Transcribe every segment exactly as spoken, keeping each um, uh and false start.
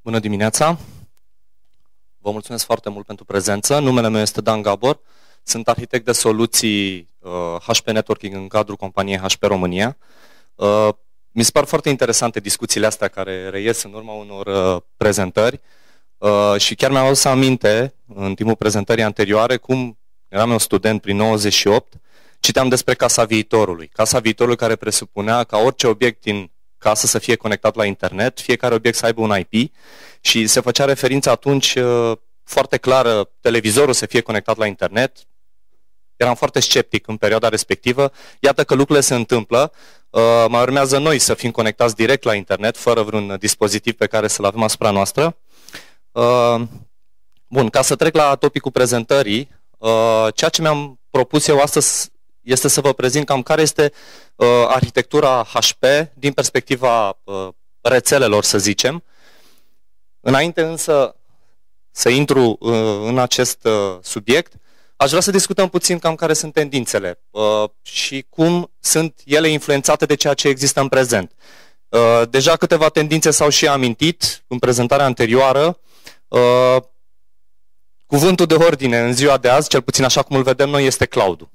Bună dimineața! Vă mulțumesc foarte mult pentru prezență. Numele meu este Dan Gabor. Sunt arhitect de soluții uh, H P Networking în cadrul companiei H P România. Uh, mi se par foarte interesante discuțiile astea care reies în urma unor uh, prezentări uh, și chiar mi-am adus aminte în timpul prezentării anterioare cum eram eu student prin nouăzeci și opt, citeam despre Casa Viitorului. Casa Viitorului care presupunea ca orice obiect din casă să fie conectat la internet, fiecare obiect să aibă un I P și se făcea referință atunci foarte clară televizorul să fie conectat la internet. Eram foarte sceptic în perioada respectivă. Iată că lucrurile se întâmplă. Mai urmează noi să fim conectați direct la internet, fără vreun dispozitiv pe care să-l avem asupra noastră. Bun, ca să trec la topicul prezentării, ceea ce mi-am propus eu astăzi este să vă prezint cam care este uh, arhitectura H P din perspectiva uh, rețelelor, să zicem. Înainte însă să intru uh, în acest uh, subiect, aș vrea să discutăm puțin cam care sunt tendințele uh, și cum sunt ele influențate de ceea ce există în prezent. Uh, deja câteva tendințe s-au și amintit în prezentarea anterioară. Uh, cuvântul de ordine în ziua de azi, cel puțin așa cum îl vedem noi, este cloud-ul.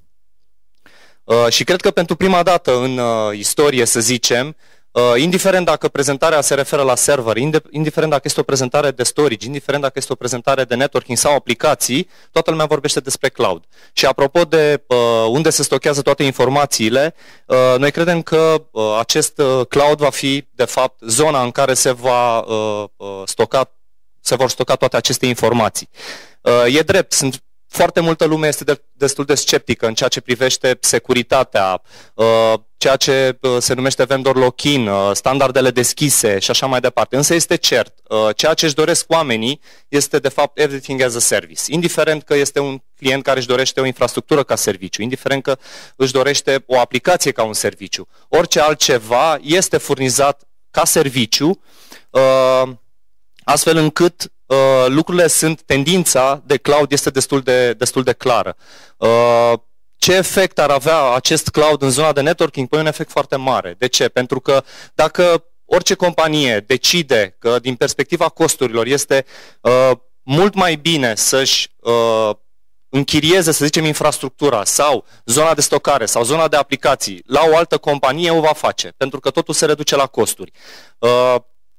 Uh, și cred că pentru prima dată în uh, istorie, să zicem, uh, indiferent dacă prezentarea se referă la server, indiferent dacă este o prezentare de storage, indiferent dacă este o prezentare de networking sau aplicații, toată lumea vorbește despre cloud. Și apropo de uh, unde se stochează toate informațiile, uh, noi credem că uh, acest uh, cloud va fi, de fapt, zona în care se, va, uh, uh, stoca, se vor stoca toate aceste informații. Uh, e drept, sunt Foarte multă lume este de, destul de sceptică în ceea ce privește securitatea, uh, ceea ce uh, se numește vendor lock-in, uh, standardele deschise și așa mai departe. Însă este cert, uh, ceea ce își doresc oamenii este de fapt everything as a service. Indiferent că este un client care își dorește o infrastructură ca serviciu, indiferent că își dorește o aplicație ca un serviciu, orice altceva este furnizat ca serviciu, uh, astfel încât Uh, lucrurile sunt, tendința de cloud este destul de, destul de clară. Uh, ce efect ar avea acest cloud în zona de networking? Păi un efect foarte mare. De ce? Pentru că dacă orice companie decide că din perspectiva costurilor este uh, mult mai bine să-și uh, închirieze, să zicem, infrastructura sau zona de stocare sau zona de aplicații la o altă companie, o va face, pentru că totul se reduce la costuri. Uh,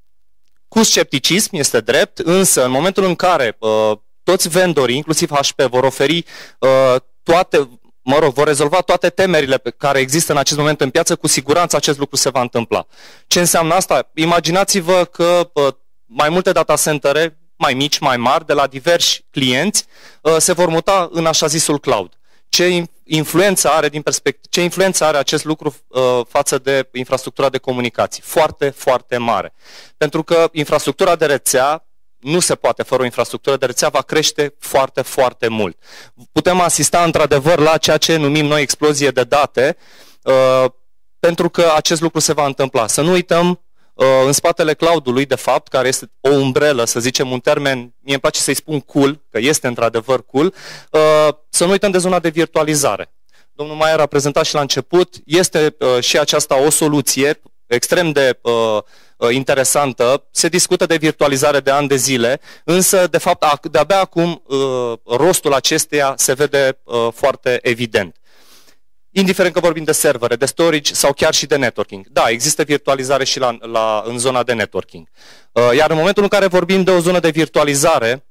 Cu scepticism, este drept, însă în momentul în care uh, toți vendorii, inclusiv H P, vor oferi uh, toate, mă rog, vor rezolva toate temerile pe care există în acest moment în piață, cu siguranță acest lucru se va întâmpla. Ce înseamnă asta? Imaginați-vă că uh, mai multe data centere, mai mici, mai mari, de la diversi clienți, uh, se vor muta în așa zisul cloud. Ce influență are, din perspect- ce influență are acest lucru uh, față de infrastructura de comunicații? Foarte, foarte mare. Pentru că infrastructura de rețea nu se poate, fără o infrastructură de rețea, va crește foarte, foarte mult. Putem asista într-adevăr la ceea ce numim noi explozie de date, uh, pentru că acest lucru se va întâmpla. Să nu uităm, uh, în spatele cloud-ului, de fapt, care este o umbrelă, să zicem un termen, mie îmi place să-i spun cool, că este într-adevăr cool, uh, să nu uităm de zona de virtualizare. Domnul Maier a prezentat și la început, este uh, și aceasta o soluție extrem de uh, interesantă, se discută de virtualizare de ani de zile, însă, de fapt, de-abia acum uh, rostul acesteia se vede uh, foarte evident. Indiferent că vorbim de servere, de storage sau chiar și de networking. Da, există virtualizare și la, la, în zona de networking. Uh, iar în momentul în care vorbim de o zonă de virtualizare,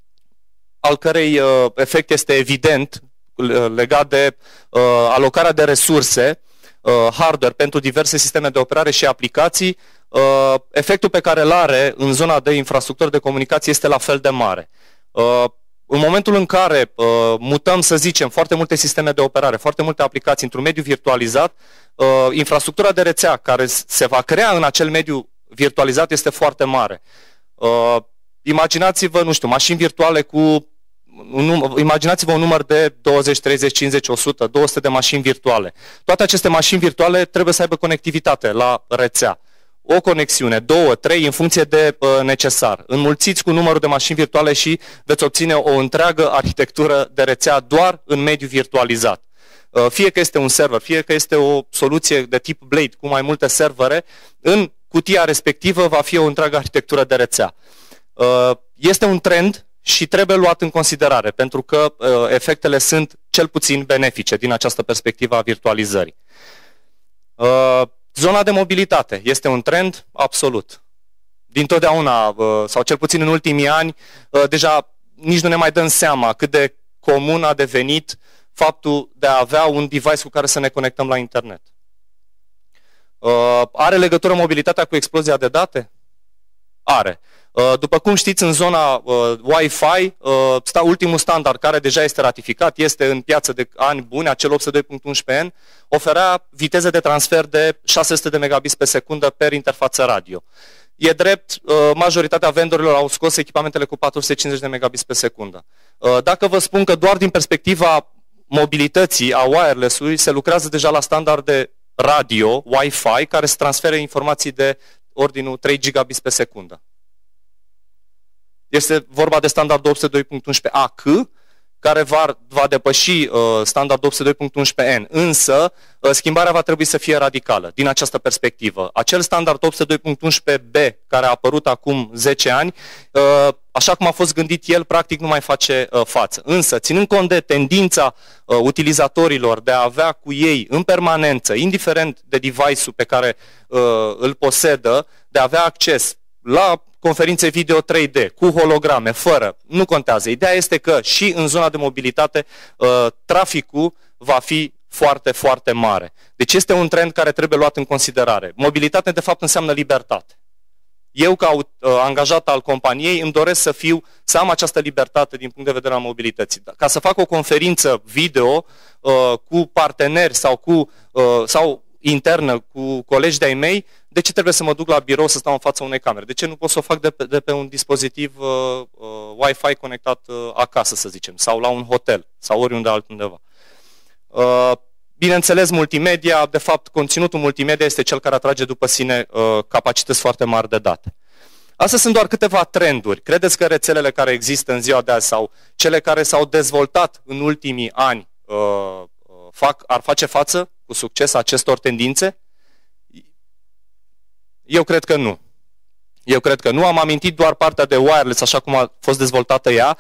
al cărei uh, efect este evident, legat de uh, alocarea de resurse, uh, hardware pentru diverse sisteme de operare și aplicații, uh, efectul pe care îl are în zona de infrastructură de comunicații este la fel de mare. Uh, în momentul în care uh, mutăm, să zicem, foarte multe sisteme de operare, foarte multe aplicații într-un mediu virtualizat, uh, infrastructura de rețea care se va crea în acel mediu virtualizat este foarte mare. Uh, imaginați-vă, nu știu, mașini virtuale cu Imaginați-vă un număr de douăzeci, treizeci, cincizeci, o sută, două sute de mașini virtuale. Toate aceste mașini virtuale trebuie să aibă conectivitate la rețea. O conexiune, două, trei, în funcție de uh, necesar. Înmulțiți cu numărul de mașini virtuale și veți obține o întreagă arhitectură de rețea doar în mediul virtualizat. Uh, fie că este un server, fie că este o soluție de tip Blade cu mai multe servere, în cutia respectivă va fi o întreagă arhitectură de rețea. Este un trend și trebuie luat în considerare, pentru că efectele sunt cel puțin benefice din această perspectivă a virtualizării. Zona de mobilitate este un trend absolut. Dintotdeauna, sau cel puțin în ultimii ani, deja nici nu ne mai dăm seama cât de comun a devenit faptul de a avea un device cu care să ne conectăm la internet. Are legătură mobilitatea cu explozia de date? Are. După cum știți, în zona uh, Wi-Fi, uh, ultimul standard care deja este ratificat, este în piață de ani buni, acel opt zero doi punct unsprezece n, oferea viteze de transfer de șase sute de megabits pe secundă per interfață radio. E drept, uh, majoritatea vendorilor au scos echipamentele cu patru sute cincizeci de megabits pe secundă. Uh, dacă vă spun că doar din perspectiva mobilității a wireless-ului se lucrează deja la standarde radio, Wi-Fi, care să transfere informații de ordinul trei gigabits pe secundă. Este vorba de standardul opt zero doi punct unsprezece A C, care va, va depăși uh, standardul opt zero doi punct unsprezece N. Însă, uh, schimbarea va trebui să fie radicală din această perspectivă. Acel standard opt zero doi punct unsprezece B, care a apărut acum zece ani, uh, așa cum a fost gândit el, practic nu mai face uh, față. Însă, ținând cont de tendința uh, utilizatorilor de a avea cu ei în permanență, indiferent de device-ul pe care uh, îl posedă, de a avea acces la conferințe video trei D, cu holograme, fără, nu contează. Ideea este că și în zona de mobilitate uh, traficul va fi foarte, foarte mare. Deci este un trend care trebuie luat în considerare. Mobilitate, de fapt, înseamnă libertate. Eu, ca uh, angajat al companiei, îmi doresc să fiu, să am această libertate din punct de vedere al mobilității. Ca să fac o conferință video uh, cu parteneri sau cu uh, sau internă cu colegi de-ai mei, de ce trebuie să mă duc la birou să stau în fața unei camere? De ce nu pot să o fac de pe, de pe un dispozitiv uh, uh, Wi-Fi conectat uh, acasă, să zicem, sau la un hotel, sau oriunde altundeva? Uh, bineînțeles, multimedia, de fapt, conținutul multimedia este cel care atrage după sine uh, capacități foarte mari de date. Astea sunt doar câteva trenduri. Credeți că rețelele care există în ziua de azi sau cele care s-au dezvoltat în ultimii ani uh, fac, ar face față cu succes acestor tendințe? Eu cred că nu. Eu cred că nu. Am amintit doar partea de wireless, așa cum a fost dezvoltată ea.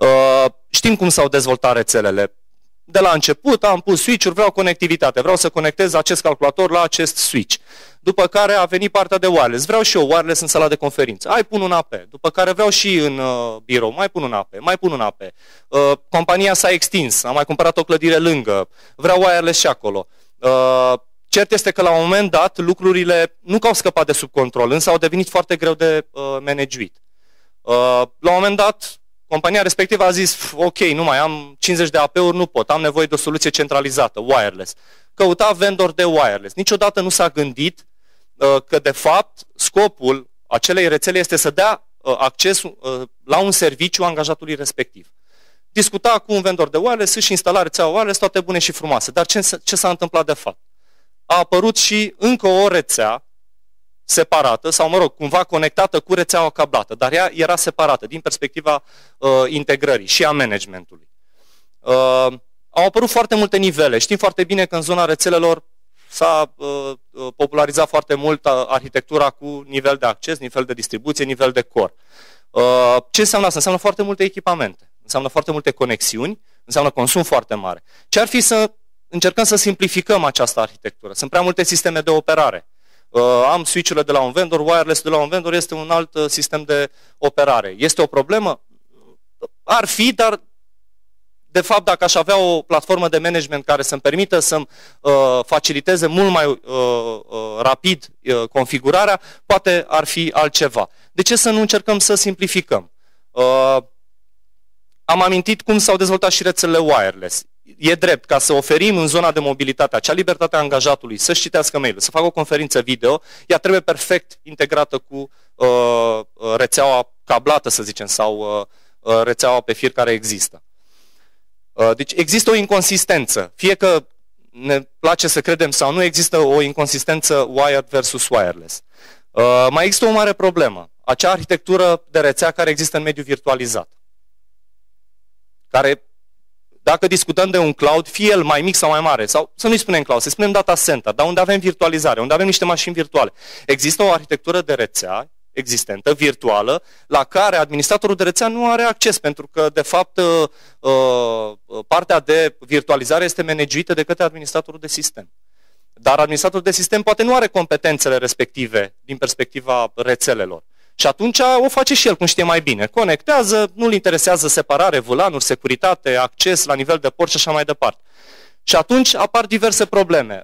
Știm cum s-au dezvoltat rețelele. De la început am pus switch-uri, vreau conectivitate, vreau să conectez acest calculator la acest switch. După care a venit partea de wireless. Vreau și eu wireless în sala de conferință. Ai, pun un A P. După care vreau și în uh, birou. Mai pun un A P. Mai pun un A P. Uh, compania s-a extins. Am mai cumpărat o clădire lângă. Vreau wireless și acolo. Uh, cert este că la un moment dat lucrurile nu că au scăpat de sub control, însă au devenit foarte greu de uh, managuit. Uh, la un moment dat, compania respectivă a zis, ok, nu mai am cincizeci de A P-uri, nu pot, am nevoie de o soluție centralizată, wireless. Căuta vendor de wireless. Niciodată nu s-a gândit uh, că, de fapt, scopul acelei rețele este să dea uh, acces uh, la un serviciu angajatului respectiv. Discuta cu un vendor de wireless, își instala rețeaua wireless, toate bune și frumoase. Dar ce, ce s-a întâmplat de fapt? A apărut și încă o rețea separată, sau mă rog, cumva conectată cu rețeaua cablată, dar ea era separată din perspectiva uh, integrării și a managementului. Uh, au apărut foarte multe nivele. Știm foarte bine că în zona rețelelor s-a uh, popularizat foarte mult arhitectura cu nivel de acces, nivel de distribuție, nivel de core. Uh, ce înseamnă asta? Înseamnă foarte multe echipamente, înseamnă foarte multe conexiuni, înseamnă consum foarte mare. Ce ar fi să încercăm să simplificăm această arhitectură? Sunt prea multe sisteme de operare. Uh, am switch-urile de la un vendor, wireless de la un vendor este un alt uh, sistem de operare. Este o problemă? Ar fi, dar de fapt dacă aș avea o platformă de management care să-mi permită să-mi uh, faciliteze mult mai uh, uh, rapid uh, configurarea, poate ar fi altceva. De ce să nu încercăm să simplificăm? Uh, am amintit cum s-au dezvoltat și rețelele wireless. E drept, ca să oferim în zona de mobilitate acea libertate a angajatului să-și citească mail-ul, să facă o conferință video, ea trebuie perfect integrată cu uh, rețeaua cablată, să zicem, sau uh, rețeaua pe fir care există. Uh, deci există o inconsistență. Fie că ne place să credem sau nu, există o inconsistență wired versus wireless. Uh, mai există o mare problemă. Acea arhitectură de rețea care există în mediul virtualizat. Care, dacă discutăm de un cloud, fie el mai mic sau mai mare, sau să nu-i spunem cloud, să spunem data center, dar unde avem virtualizare, unde avem niște mașini virtuale. Există o arhitectură de rețea existentă, virtuală, la care administratorul de rețea nu are acces, pentru că, de fapt, partea de virtualizare este managiuită de către administratorul de sistem. Dar administratorul de sistem poate nu are competențele respective din perspectiva rețelelor. Și atunci o face și el cum știe mai bine. Conectează, nu-l interesează separare, vulanuri, securitate, acces la nivel de port și așa mai departe. Și atunci apar diverse probleme.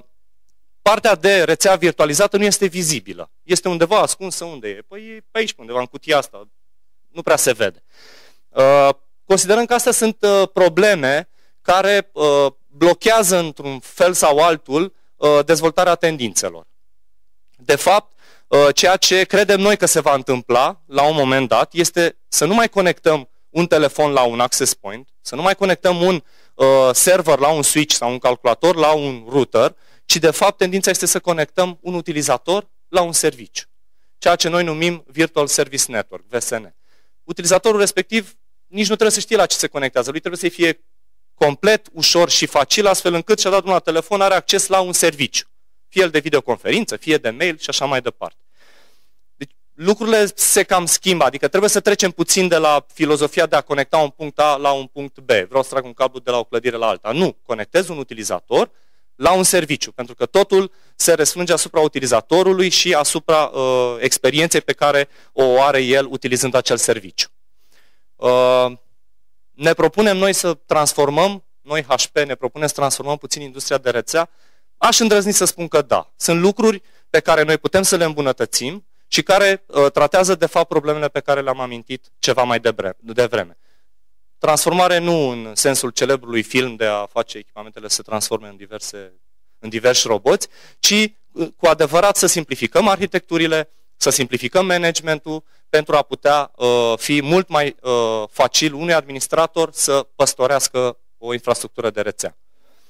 Partea de rețea virtualizată nu este vizibilă. Este undeva ascunsă. Unde e? Păi e pe aici, undeva, în cutia asta. Nu prea se vede. Considerăm că astea sunt probleme care blochează într-un fel sau altul dezvoltarea tendințelor. De fapt, ceea ce credem noi că se va întâmpla la un moment dat este să nu mai conectăm un telefon la un access point, să nu mai conectăm un server la un switch sau un calculator la un router, ci de fapt tendința este să conectăm un utilizator la un serviciu. Ceea ce noi numim Virtual Service Network, V S N. Utilizatorul respectiv nici nu trebuie să știe la ce se conectează, lui trebuie să-i fie complet, ușor și facil, astfel încât și-a dat un telefon, are acces la un serviciu. Fie el de videoconferință, fie de mail și așa mai departe. Deci lucrurile se cam schimbă, adică trebuie să trecem puțin de la filozofia de a conecta un punct A la un punct B. Vreau să trag un cablu de la o clădire la alta. Nu, conectez un utilizator la un serviciu, pentru că totul se răsfrânge asupra utilizatorului și asupra uh, experienței pe care o are el utilizând acel serviciu. Uh, ne propunem noi să transformăm, noi H P ne propunem să transformăm puțin industria de rețea. Aș îndrăzni să spun că da. Sunt lucruri pe care noi putem să le îmbunătățim și care uh, tratează de fapt problemele pe care le-am amintit ceva mai devreme. Transformare nu în sensul celebrului film de a face echipamentele să se transforme în, diverse, în diversi roboți, ci cu adevărat să simplificăm arhitecturile, să simplificăm managementul pentru a putea uh, fi mult mai uh, facil unui administrator să păstorească o infrastructură de rețea.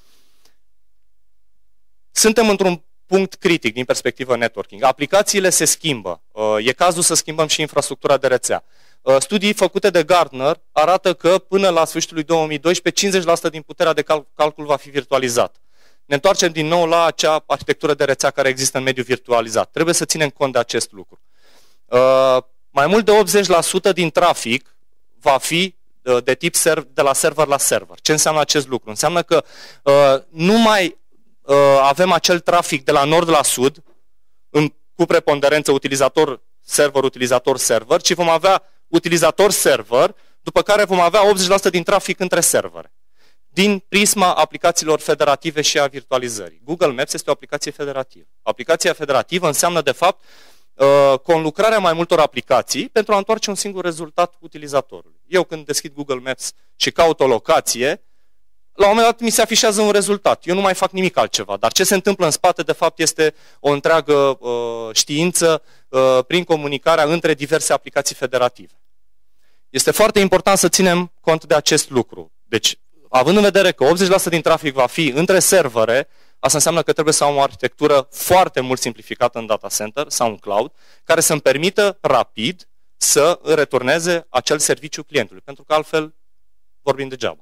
Suntem într-un punct critic din perspectivă networking. Aplicațiile se schimbă. Uh, e cazul să schimbăm și infrastructura de rețea. Studii făcute de Gartner arată că până la sfârșitul lui două mii doisprezece, cincizeci la sută din puterea de cal calcul va fi virtualizat. Ne întoarcem din nou la acea arhitectură de rețea care există în mediul virtualizat. Trebuie să ținem cont de acest lucru. Uh, mai mult de optzeci la sută din trafic va fi uh, de tip de la server la server. Ce înseamnă acest lucru? Înseamnă că uh, nu mai uh, avem acel trafic de la nord la sud, în, cu preponderență utilizator server, utilizator server, ci vom avea utilizator server, după care vom avea optzeci la sută din trafic între servere. Din prisma aplicațiilor federative și a virtualizării. Google Maps este o aplicație federativă. Aplicația federativă înseamnă, de fapt, conlucrarea mai multor aplicații pentru a întoarce un singur rezultat utilizatorului. Eu când deschid Google Maps și caut o locație, la un moment dat mi se afișează un rezultat. Eu nu mai fac nimic altceva. Dar ce se întâmplă în spate, de fapt, este o întreagă uh, știință uh, prin comunicarea între diverse aplicații federative. Este foarte important să ținem cont de acest lucru. Deci, având în vedere că optzeci la sută din trafic va fi între servere, asta înseamnă că trebuie să am o arhitectură foarte mult simplificată în data center sau în cloud, care să-mi permită rapid să returneze acel serviciu clientului. Pentru că altfel vorbim degeaba.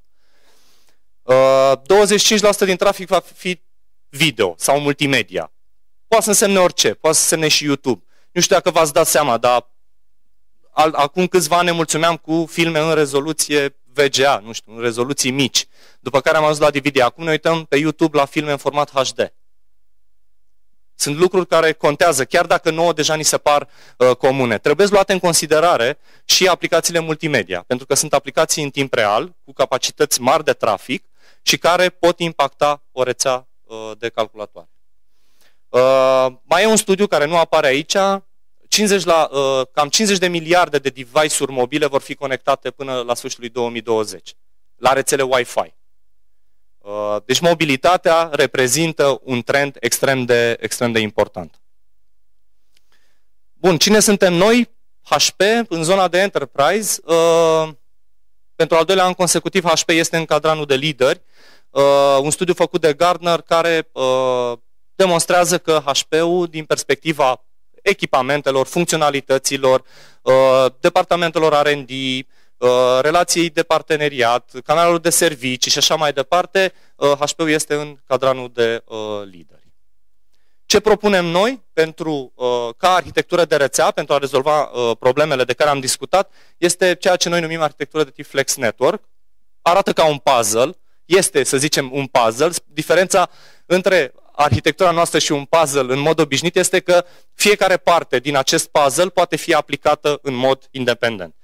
douăzeci și cinci la sută din trafic va fi video sau multimedia. Poate să însemne orice, poate să însemne și YouTube. Nu știu dacă v-ați dat seama, dar acum câțiva ani ne mulțumeam cu filme în rezoluție V G A, nu știu, în rezoluții mici. După care am ajuns la D V D. Acum ne uităm pe YouTube la filme în format H D. Sunt lucruri care contează, chiar dacă nouă deja ni se par uh, comune. Trebuie luate în considerare și aplicațiile multimedia, pentru că sunt aplicații în timp real, cu capacități mari de trafic și care pot impacta o rețea uh, de calculatoare. Uh, mai e un studiu care nu apare aici. cincizeci la, uh, cam cincizeci de miliarde de device-uri mobile vor fi conectate până la sfârșitul lui două mii douăzeci la rețele Wi-Fi. Uh, deci mobilitatea reprezintă un trend extrem de, extrem de important. Bun, cine suntem noi? H P în zona de enterprise. Uh, pentru al doilea an consecutiv H P este în cadranul de lideri. Uh, un studiu făcut de Gartner care uh, demonstrează că H P-ul din perspectiva echipamentelor, funcționalităților, uh, departamentelor R and D, uh, relației de parteneriat, canalul de servicii și așa mai departe, uh, H P-ul este în cadranul de uh, lideri. Ce propunem noi pentru, ca arhitectură de rețea, pentru a rezolva problemele de care am discutat, este ceea ce noi numim arhitectură de tip Flex Network. Arată ca un puzzle, este, să zicem, un puzzle. Diferența între arhitectura noastră și un puzzle în mod obișnuit este că fiecare parte din acest puzzle poate fi aplicată în mod independent.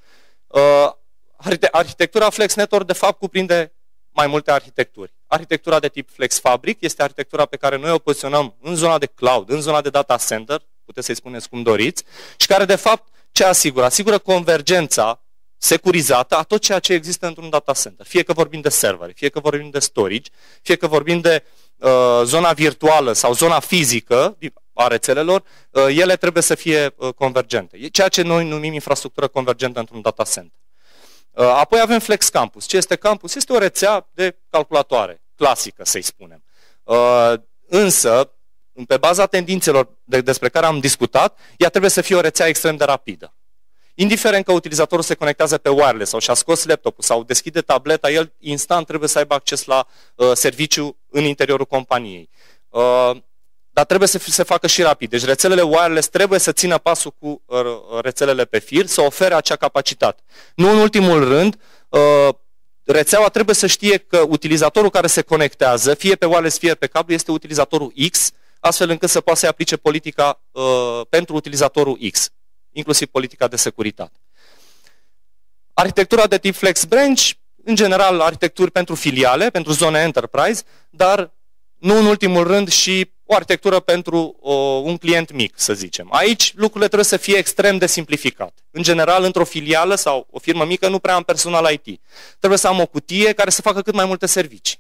Arhitectura Flex Network, de fapt, cuprinde mai multe arhitecturi. Arhitectura de tip Flex Fabric este arhitectura pe care noi o poziționăm în zona de cloud, în zona de data center, puteți să-i spuneți cum doriți, și care, de fapt, ce asigură? Asigură convergența securizată a tot ceea ce există într-un data center. Fie că vorbim de servere, fie că vorbim de storage, fie că vorbim de uh, zona virtuală sau zona fizică a rețelelor, uh, ele trebuie să fie uh, convergente. E ceea ce noi numim infrastructură convergentă într-un data center. Uh, apoi avem Flex Campus. Ce este campus? Este o rețea de calculatoare, clasică, să-i spunem. Uh, însă, pe baza tendințelor de, despre care am discutat, ea trebuie să fie o rețea extrem de rapidă. Indiferent că utilizatorul se conectează pe wireless sau și-a scos laptopul sau deschide tableta, el instant trebuie să aibă acces la uh, serviciu în interiorul companiei. Uh, dar trebuie să se facă și rapid. Deci rețelele wireless trebuie să țină pasul cu uh, rețelele pe fir, să ofere acea capacitate. Nu în ultimul rând, uh, rețeaua trebuie să știe că utilizatorul care se conectează, fie pe wireless, fie pe cablu, este utilizatorul X, astfel încât să poată să aplice politica uh, pentru utilizatorul X, inclusiv politica de securitate. Arhitectura de tip Flex Branch, în general arhitecturi pentru filiale, pentru zone enterprise, dar nu în ultimul rând și o arhitectură pentru o, un client mic, să zicem. Aici lucrurile trebuie să fie extrem de simplificate. În general, într-o filială sau o firmă mică nu prea am personal I T. Trebuie să am o cutie care să facă cât mai multe servicii.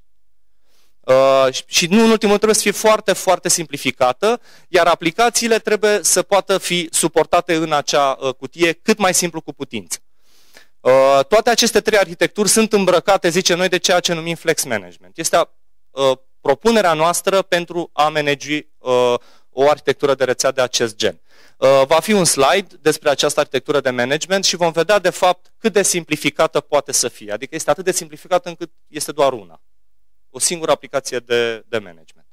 Uh, și nu în ultimul rând trebuie să fie foarte, foarte simplificată, iar aplicațiile trebuie să poată fi suportate în acea uh, cutie cât mai simplu cu putință. Uh, toate aceste trei arhitecturi sunt îmbrăcate, zicem noi, de ceea ce numim Flex Management. Este uh, propunerea noastră pentru a manage uh, o arhitectură de rețea de acest gen. Uh, va fi un slide despre această arhitectură de management și vom vedea, de fapt, cât de simplificată poate să fie. Adică este atât de simplificată încât este doar una. O singură aplicație de, de management.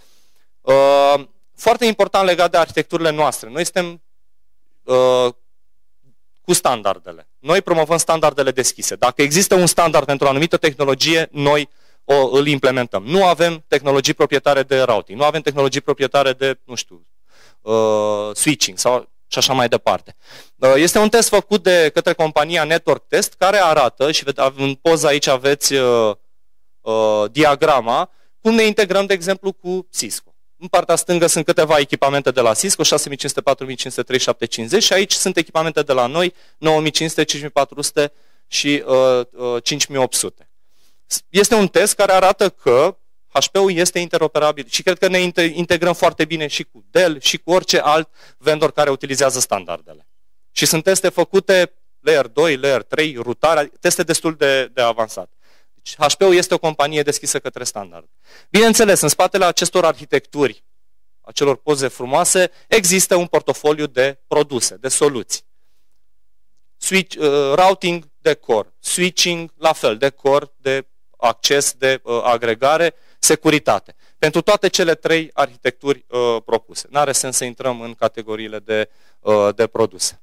Uh, foarte important legat de arhitecturile noastre. Noi suntem uh, cu standardele. Noi promovăm standardele deschise. Dacă există un standard pentru o anumită tehnologie, noi o, îl implementăm. Nu avem tehnologii proprietare de routing, nu avem tehnologii proprietare de, nu știu, uh, switching sau și așa mai departe. Uh, este un test făcut de către compania Network Test care arată, și în poză aici aveți uh, uh, diagrama, cum ne integrăm, de exemplu, cu Cisco. În partea stângă sunt câteva echipamente de la Cisco, șase mii cinci sute, patru mii cinci sute, trei mii șapte sute cincizeci, și aici sunt echipamente de la noi, nouă mii cinci sute, cinci mii patru sute și uh, uh, cinci mii opt sute. Este un test care arată că H P-ul este interoperabil și cred că ne integrăm foarte bine și cu Dell și cu orice alt vendor care utilizează standardele. Și sunt teste făcute layer doi, layer trei, rutare, teste destul de, de avansate. Deci H P-ul este o companie deschisă către standard. Bineînțeles, în spatele acestor arhitecturi, acelor poze frumoase, există un portofoliu de produse, de soluții. Switch, uh, routing de core, switching la fel, de core, de acces, de uh, agregare, securitate. Pentru toate cele trei arhitecturi uh, propuse. N-are sens să intrăm în categoriile de, uh, de produse.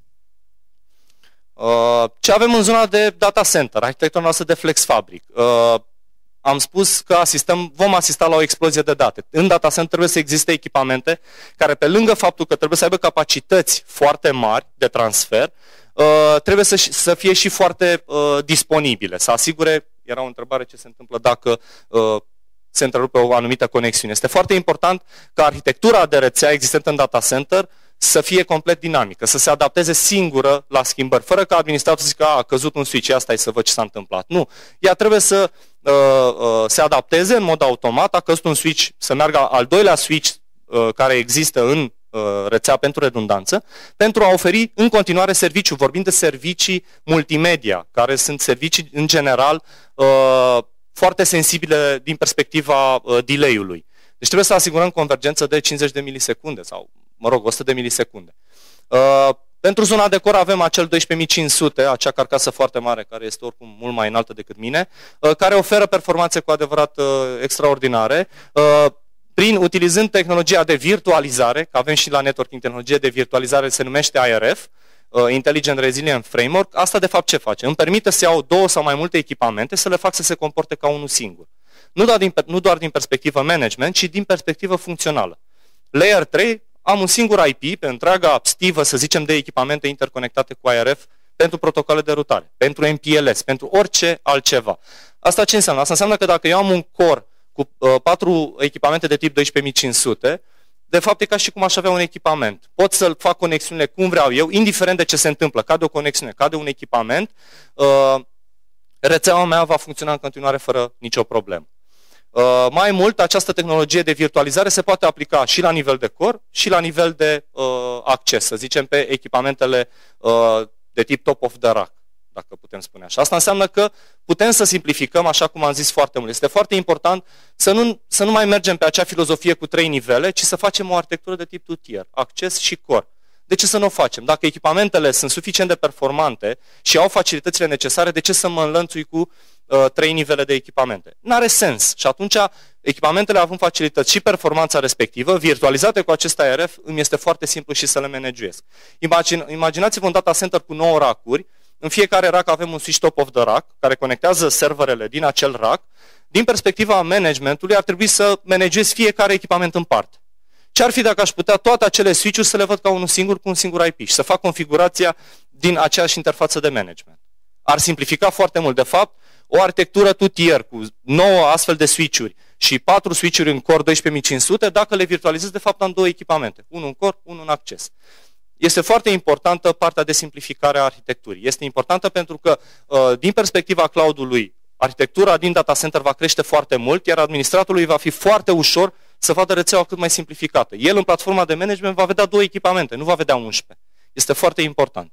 Uh, ce avem în zona de data center? Arhitectura noastră de Flex Fabric. Uh, am spus că asistăm, vom asista la o explozie de date. În data center trebuie să existe echipamente care, pe lângă faptul că trebuie să aibă capacități foarte mari de transfer, uh, trebuie să, să fie și foarte uh, disponibile, să asigure. Era o întrebare ce se întâmplă dacă uh, se întrerupe o anumită conexiune. Este foarte important ca arhitectura de rețea existentă în data center să fie complet dinamică, să se adapteze singură la schimbări, fără ca administratorul să zică, a, a căzut un switch, asta e să văd ce s-a întâmplat. Nu. Ea trebuie să uh, uh, se adapteze în mod automat, a căzut un switch, să meargă al doilea switch uh, care există în uh, rețea pentru redundanță, pentru a oferi în continuare serviciu. Vorbim de servicii multimedia, care sunt servicii în general uh, foarte sensibile din perspectiva uh, delay-ului. Deci trebuie să asigurăm convergență de cincizeci de milisecunde sau, mă rog, o sută de milisecunde. Uh, pentru zona de core avem acel doisprezece mii cinci sute, acea carcasă foarte mare, care este oricum mult mai înaltă decât mine, uh, care oferă performanțe cu adevărat uh, extraordinare. Uh, prin utilizând tehnologia de virtualizare, că avem și la networking tehnologie de virtualizare, se numește I R F, Intelligent Resilient Framework. Asta de fapt ce face? Îmi permite să iau două sau mai multe echipamente, să le fac să se comporte ca unul singur. Nu doar din, nu doar din perspectivă management, ci din perspectivă funcțională. Layer trei, am un singur I P pe întreaga stivă, să zicem, de echipamente interconectate cu I R F pentru protocoale de rutare, pentru M P L S, pentru orice altceva. Asta ce înseamnă? Asta înseamnă că dacă eu am un core cu uh, patru echipamente de tip doisprezece mii cinci sute, de fapt e ca și cum aș avea un echipament. Pot să fac conexiunile cum vreau eu, indiferent de ce se întâmplă. Cade o conexiune, cade un echipament, uh, rețeaua mea va funcționa în continuare fără nicio problemă. Uh, mai mult, această tehnologie de virtualizare se poate aplica și la nivel de core și la nivel de uh, acces, să zicem, pe echipamentele uh, de tip top of the rack, dacă putem spune așa. Asta înseamnă că putem să simplificăm, așa cum am zis foarte mult. Este foarte important să nu, să nu mai mergem pe acea filozofie cu trei nivele, ci să facem o arhitectură de tip two-tier, acces și core. De ce să nu o facem? Dacă echipamentele sunt suficient de performante și au facilitățile necesare, de ce să mă înlănțui cu uh, trei nivele de echipamente? N-are sens. Și atunci, echipamentele având facilități și performanța respectivă, virtualizate cu acest I R F, îmi este foarte simplu și să le managuiesc. Imagine, imaginați-vă un data center cu nouă rack-uri. În fiecare rack avem un switch top of the rack, care conectează serverele din acel rack. Din perspectiva managementului, ar trebui să managuez fiecare echipament în parte. Ce ar fi dacă aș putea toate acele switch-uri să le văd ca unul singur cu un singur I P și să fac configurația din aceeași interfață de management? Ar simplifica foarte mult. De fapt, o arhitectură two-tier cu nouă astfel de switch-uri și patru switch-uri în core doisprezece mii cinci sute, dacă le virtualizez, de fapt am două echipamente. Unul în core, unul în acces. Este foarte importantă partea de simplificare a arhitecturii. Este importantă pentru că, din perspectiva cloud-ului, arhitectura din data center va crește foarte mult, iar administratorului va fi foarte ușor să vadă rețeaua cât mai simplificată. El, în platforma de management, va vedea două echipamente, nu va vedea unsprezece. Este foarte important.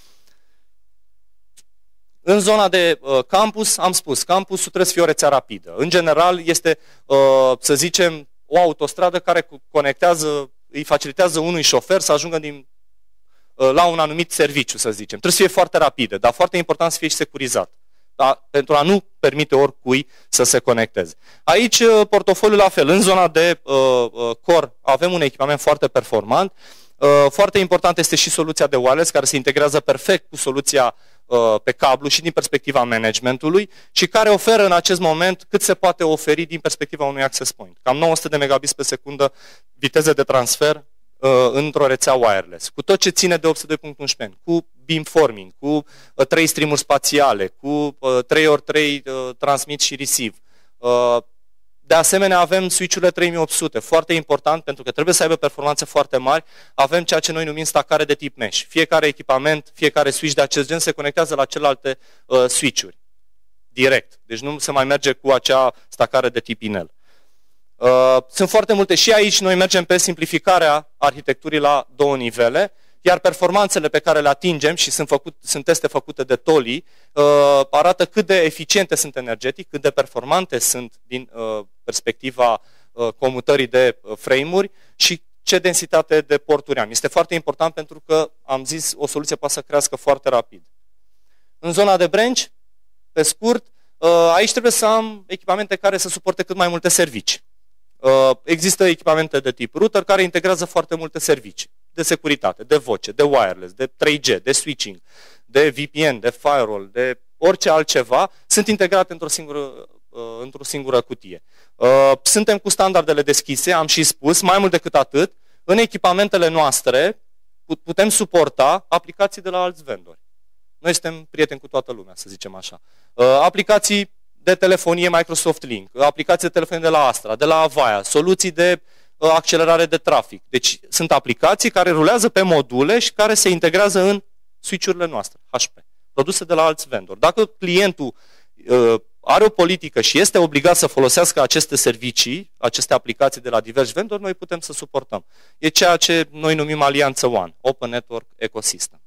În zona de uh, campus, am spus, campusul trebuie să fie o rețea rapidă. În general, este, uh, să zicem, o autostradă care conectează, îi facilitează unui șofer să ajungă din, uh, la un anumit serviciu, să zicem. Trebuie să fie foarte rapidă, dar foarte important să fie și securizat. Da? Pentru a nu permite oricui să se conecteze. Aici, portofoliul la fel. În zona de uh, core avem un echipament foarte performant. Uh, foarte important este și soluția de wireless, care se integrează perfect cu soluția uh, pe cablu și din perspectiva managementului și care oferă în acest moment cât se poate oferi din perspectiva unui access point. Cam nouă sute de megabits pe secundă viteză de transfer într-o rețea wireless, cu tot ce ține de opt sute doi punct unsprezece, cu beamforming, cu uh, trei streamuri spațiale, cu uh, trei ori trei uh, transmit și receive. Uh, de asemenea, avem switch-urile trei mii opt sute, foarte important pentru că trebuie să aibă performanțe foarte mari. Avem ceea ce noi numim stacare de tip mesh. Fiecare echipament, fiecare switch de acest gen se conectează la celelalte uh, switch-uri direct. Deci nu se mai merge cu acea stacare de tip inel. Uh, sunt foarte multe și aici noi mergem pe simplificarea arhitecturii la două nivele, iar performanțele pe care le atingem și sunt, făcut, sunt teste făcute de Tolly, uh, arată cât de eficiente sunt energetic, cât de performante sunt din uh, perspectiva uh, comutării de uh, frame-uri și ce densitate de porturi am. Este foarte important pentru că, am zis, o soluție poate să crească foarte rapid. În zona de branch, pe scurt, uh, aici trebuie să am echipamente care să suporte cât mai multe servicii. Uh, există echipamente de tip router care integrează foarte multe servicii de securitate, de voce, de wireless, de trei G, de switching, de V P N, de firewall, de orice altceva, sunt integrate într-o singură, uh, într-o singură cutie. Uh, suntem cu standardele deschise, am și spus, mai mult decât atât, în echipamentele noastre putem suporta aplicații de la alți vendori. Noi suntem prieteni cu toată lumea, să zicem așa. Uh, aplicații de telefonie Microsoft Link, aplicații de telefonie de la Astra, de la Avaya, soluții de uh, accelerare de trafic. Deci sunt aplicații care rulează pe module și care se integrează în switch-urile noastre, H P, produse de la alți vendori. Dacă clientul uh, are o politică și este obligat să folosească aceste servicii, aceste aplicații de la diversi vendori, noi putem să suportăm. E ceea ce noi numim Alianță One, Open Network Ecosystem.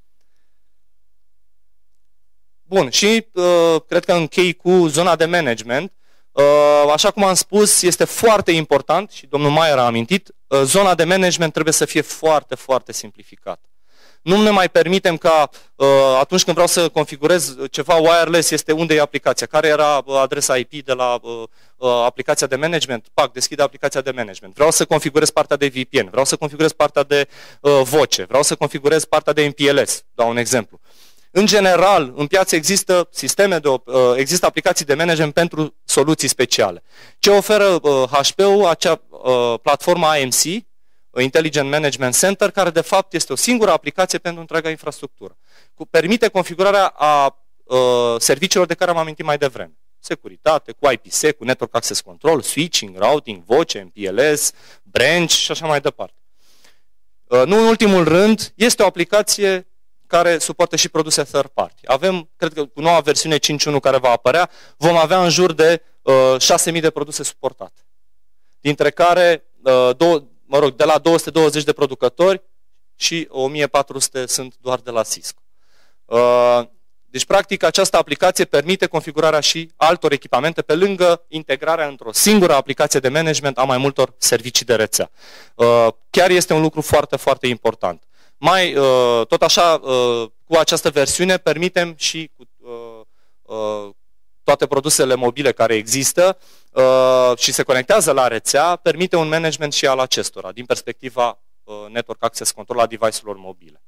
Bun, și uh, cred că închei cu zona de management. Uh, așa cum am spus, este foarte important, și domnul Maier a amintit, uh, zona de management trebuie să fie foarte, foarte simplificată. Nu ne mai permitem ca uh, atunci când vreau să configurez ceva wireless, este unde e aplicația, care era adresa I P de la uh, uh, aplicația de management, pac, deschide aplicația de management. Vreau să configurez partea de V P N, vreau să configurez partea de uh, voce, vreau să configurez partea de M P L S, dau un exemplu. În general, în piață există sisteme de, există aplicații de management pentru soluții speciale. Ce oferă H P-ul? Acea platformă A M C, Intelligent Management Center, care de fapt este o singură aplicație pentru întreaga infrastructură. Permite configurarea a serviciilor de care am amintit mai devreme. Securitate, cu I P S E C, cu Network Access Control, switching, routing, voce, M P L S, branch și așa mai departe. Nu în ultimul rând, este o aplicație care suportă și produse third party. Avem, cred că cu noua versiune cinci punct unu care va apărea, vom avea în jur de uh, șase mii de produse suportate. Dintre care, uh, două, mă rog, de la două sute douăzeci de producători și o mie patru sute sunt doar de la Cisco. Uh, deci, practic, această aplicație permite configurarea și altor echipamente pe lângă integrarea într-o singură aplicație de management a mai multor servicii de rețea. Uh, chiar este un lucru foarte, foarte important. Mai, tot așa, cu această versiune, permitem și cu toate produsele mobile care există și se conectează la rețea, permite un management și al acestora, din perspectiva Network Access Control a device-urilor mobile.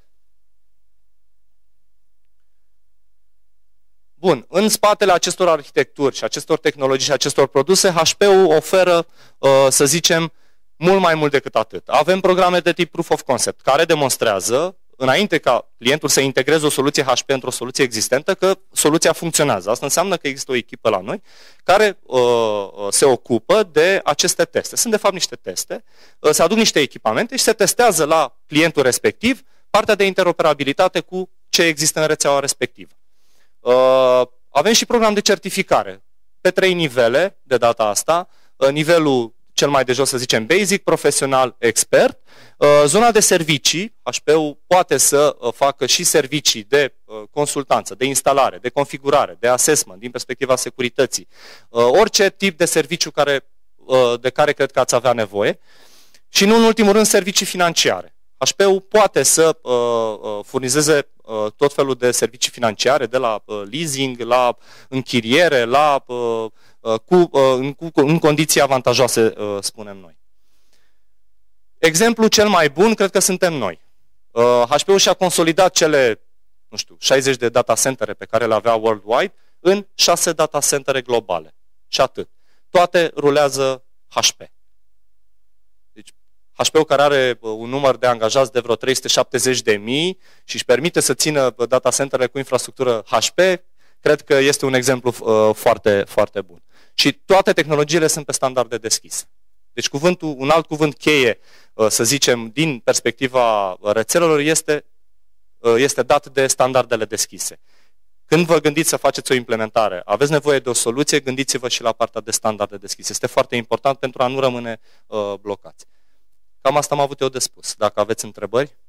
Bun, în spatele acestor arhitecturi și acestor tehnologii și acestor produse, H P-ul oferă, să zicem, mult mai mult decât atât. Avem programe de tip Proof of Concept, care demonstrează, înainte ca clientul să integreze o soluție H P într-o soluție existentă, că soluția funcționează. Asta înseamnă că există o echipă la noi care uh, se ocupă de aceste teste. Sunt de fapt niște teste, uh, se aduc niște echipamente și se testează la clientul respectiv partea de interoperabilitate cu ce există în rețeaua respectivă. Uh, avem și program de certificare pe trei nivele de data asta. Uh, nivelul cel mai de jos, să zicem, basic, profesional, expert. Zona de servicii, H P-ul poate să facă și servicii de consultanță, de instalare, de configurare, de assessment, din perspectiva securității. Orice tip de serviciu care, de care cred că ați avea nevoie. Și nu în ultimul rând, servicii financiare. H P-ul poate să furnizeze tot felul de servicii financiare, de la leasing, la închiriere, la Cu, în, cu, în condiții avantajoase, spunem noi. Exemplul cel mai bun, cred că suntem noi. H P-ul și-a consolidat cele, nu știu, șaizeci de data centere pe care le avea worldwide în șase data centere globale. Și atât. Toate rulează H P. Deci, H P-ul care are un număr de angajați de vreo trei sute șaptezeci de mii și își permite să țină data centere cu infrastructură H P, cred că este un exemplu uh, foarte, foarte bun. Și toate tehnologiile sunt pe standarde deschise. Deci cuvântul, un alt cuvânt cheie, uh, să zicem, din perspectiva rețelelor, este, uh, este dat de standardele deschise. Când vă gândiți să faceți o implementare, aveți nevoie de o soluție, gândiți-vă și la partea de standarde deschise. Este foarte important pentru a nu rămâne uh, blocați. Cam asta am avut eu de spus. Dacă aveți întrebări...